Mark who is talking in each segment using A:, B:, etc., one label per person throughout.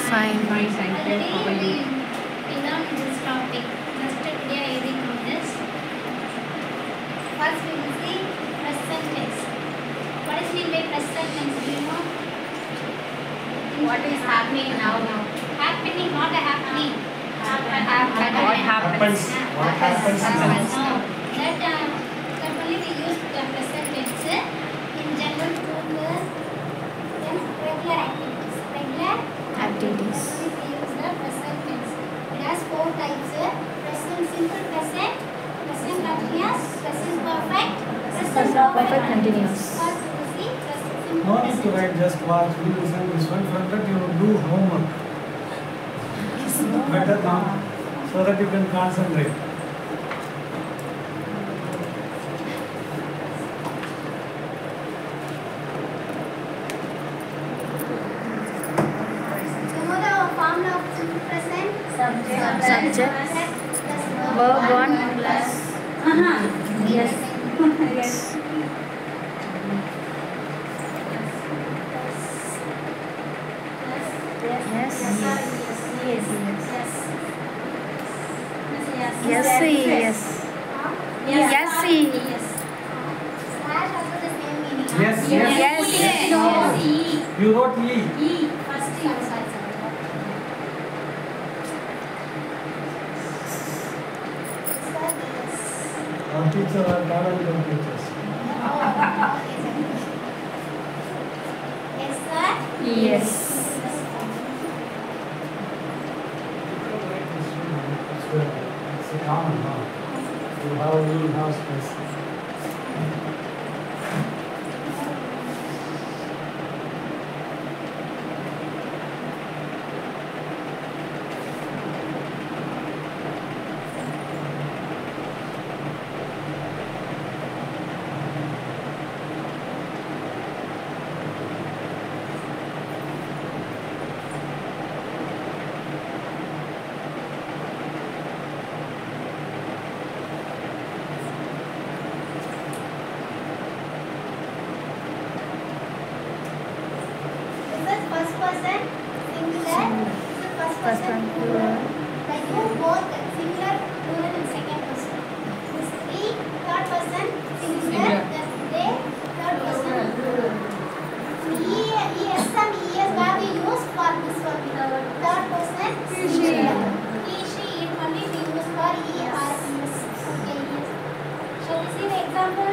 A: Fine.
B: Fine, thank you. How are you?
C: We learned this topic. Just today I read on this. First we will see present tense. What is mean by present tense? Do you know?
B: What is happening now?
C: Happening, not a happening.
B: What happens?
C: What happens now? That only we use the present tense in general to the regular activities.
A: Activities.
C: We use the present tense. It has 4 types: present simple, present continuous, present perfect, present
A: Perfect continuous.
C: First we will see present simple.
D: No need to write, just watch. We listen this one. From that you do homework. Better now, so that you can concentrate.
C: You know the formula of simple present?
A: Subject. Verb 1 plus. Yes.
B: Yes.
A: Yes.
C: Yes.
A: Yes. Yes.
C: Slash also the same meaning.
D: Yes, yes.
A: Yes.
C: No.
D: You wrote E.
C: First you start.
D: Our teacher are talented teachers.
C: Yes, sir.
A: Yes.
D: It's a common, huh? You have space.
C: This is first person singular. This is first person plural. Like you both singular plural in second person. This three third person singular. They third person plural. Some es verb we use for this one. Third person singular. He she it only we use for e or es. Okay. Yes. Shall we see the example?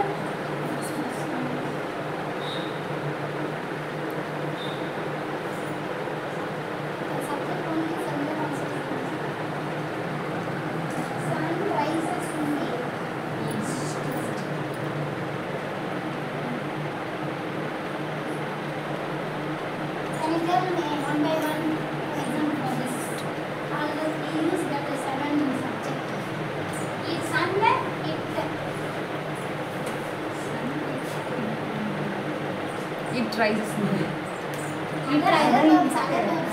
C: Subject only singular also. Sun rises in the east. Can you tell me one by one example for this? All the we use that is 7 subject. It's sun,
B: It rises.
C: other verbs.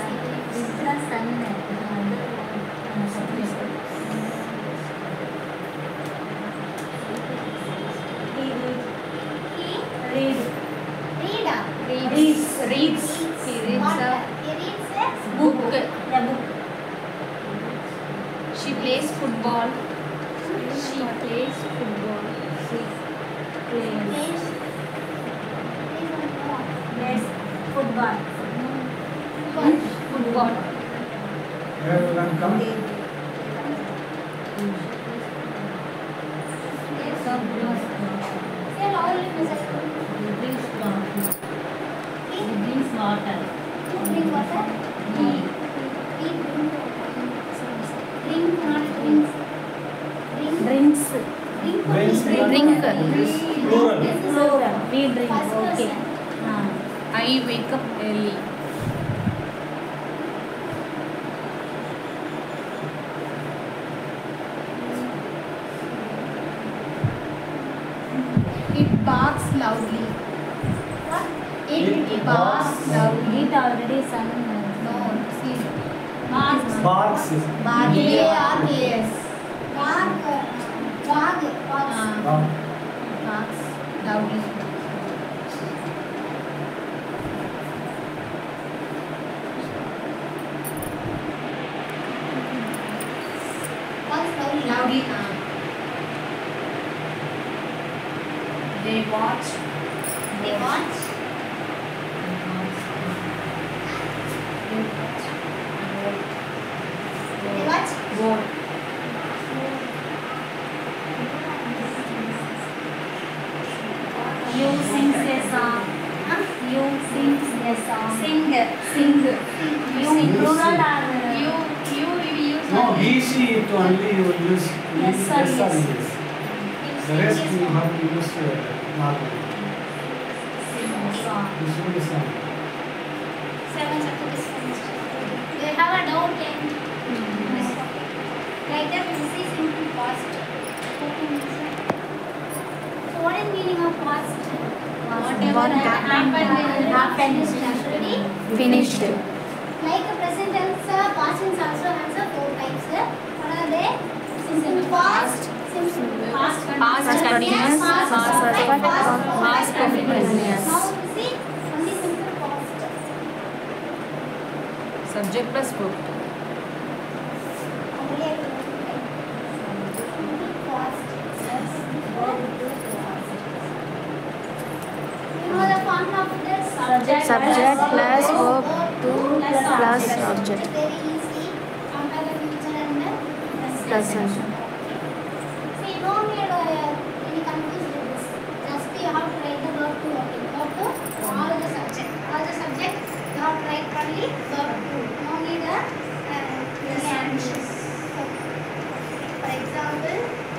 C: He read up.
B: Reads. He reads a
C: He reads a
B: book. She plays football. She plays football.
C: plays.
B: Yes, football.
D: Where you can come?
C: Say loudly, Mrs.
B: He brings water.
C: He drink water. He drink not drinks.
A: Drinks.
D: Plural.
A: We drink.
C: First
A: Okay.
C: person.
B: I wake up early.
C: It barks loudly. What? It barks loudly.
A: It already sung.
C: No, see. Barks.
D: Barks is.
C: B-A-R-K-S. Bark. Bark.
B: Barks loudly. Loudly. They watch.
C: They watch. They watch.
B: Board.
A: You sings a song. You sings a song.
B: Sing.
A: Sing. You plural or
B: You will use.
D: No, he, she, it only you will use
A: Yes, sir,
D: yes or
A: yes.
D: yes. The rest you have to use not.
A: sing a song.
D: You should use not.
C: 7 subject is finished. Do you have a doubt in this topic? Like that, we see simple past. So, what is meaning of past?
A: Whatever happened is
C: Ready?
A: finished.
C: Like a present tense, past tense also has 4 types. What are they? Simple past, simple past
A: continuous,
C: past
A: past
C: perfect,
A: perfect, past continuous.
C: Now we see only simple past.
B: Subject plus verb.
C: Only I will write. Simple past. You know the form of this?
A: Subject
E: plus verb plus
C: It's
E: object.
C: very easy. Compare the future and the
E: Present.
C: See, no need any confused with this. Just you have to write the verb to object. Verb to all the subject. All the subject you have to write only verb to. No need for example,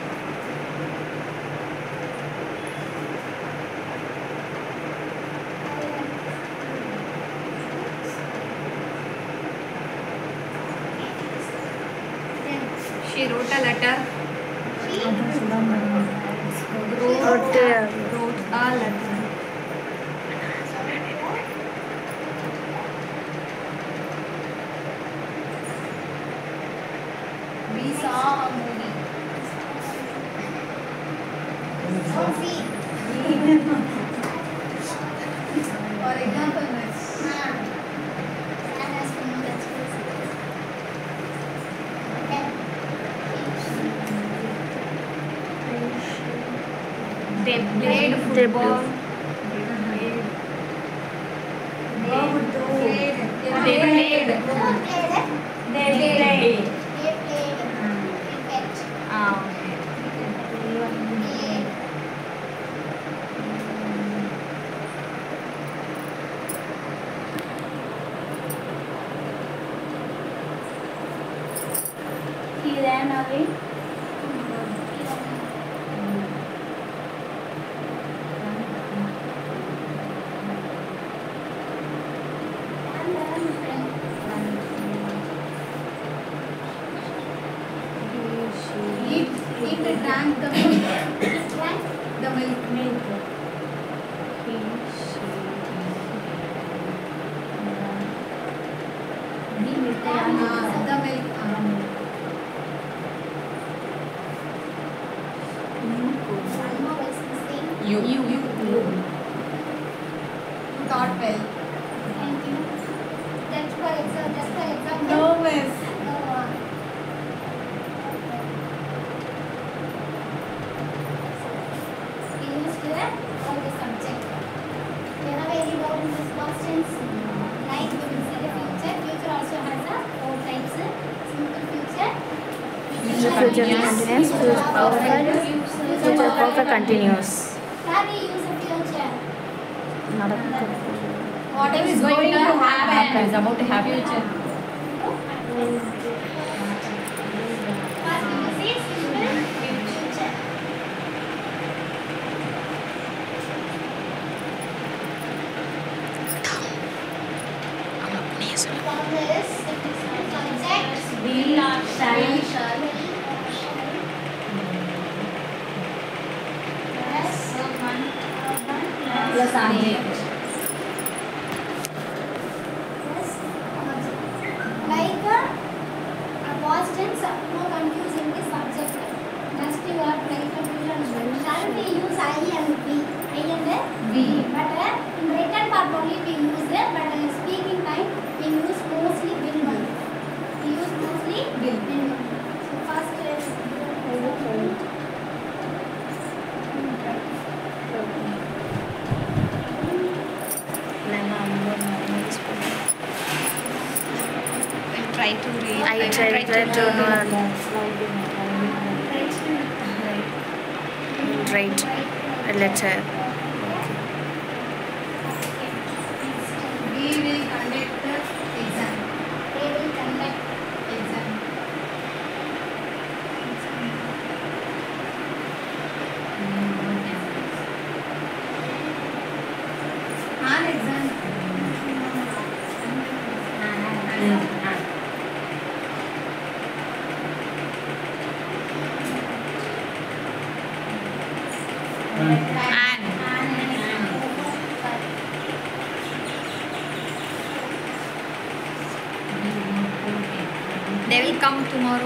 B: She wrote a letter.
C: she
B: Wrote a letter. We saw a movie.
C: see.
B: For example, miss.
C: And as for me, that's okay.
B: They played
E: They
B: football. They played.
C: Who played it?
A: They played.
C: They played cricket.
B: Okay.
C: Played.
A: He ran away.
B: It drank the milk. The milk. The milk. You taught well.
C: Thank you. Just for example.
B: No, miss.
C: We used all the subject. You have any doubt in this questions? Like we will see the future. Future also has a 4 types. Simple future.
E: Future continuous, future perfect, future perfect continuous.
C: How do you use the future?
B: Whatever is going to happen is about to happen.
C: First we will see simple future. From this subject.
A: Will or shall. Plus object.
C: Like a past tense, no confusing the subject. Just you are trying to understand. Shall we use I and we? I and we. But in written part only we use it. But in speaking time we use mostly will one. We use mostly will. So first is
B: try to read.
E: I tried to write a letter.
A: We will conduct the exam.
C: They will conduct
A: Exam. An exam.
B: They will come tomorrow.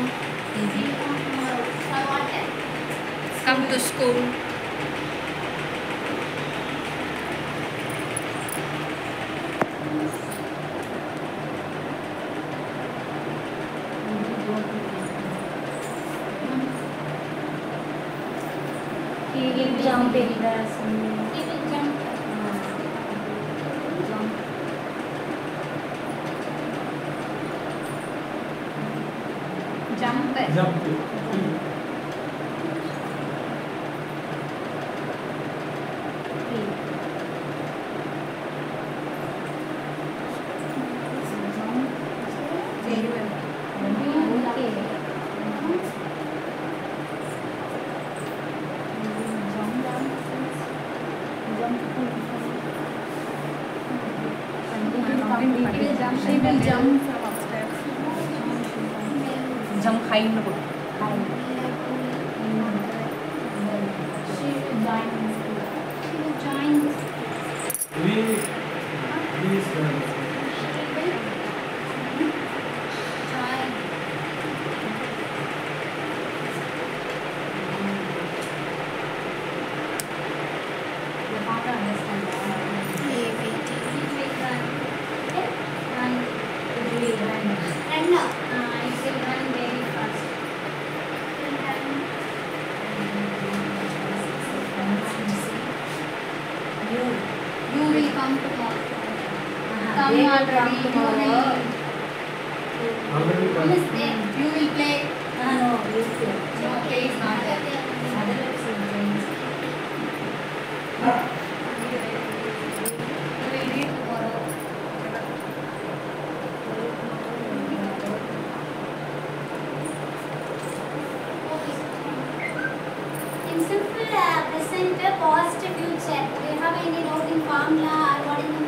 B: Come to school.
A: He will jump in the swimming.
C: He will jump.
A: Jump.
D: Jump.
A: Very well.
B: She will jump from upstairs. Jump high in the book.
A: She will join in school.
C: She will join this.
D: Please.
C: Join.
A: The father understands.
C: He will run. Okay? Run.
A: It will run.
C: Run now.
A: It will run very fast.
C: He will run.
A: You will come tomorrow. Come
B: They will
A: already.
B: come tomorrow.
D: Already
C: Who is there?
A: You will play.
B: No, this year.
A: No, play is not there. You will read tomorrow.
C: In simple present past future, do you have any doubt in formula or what is the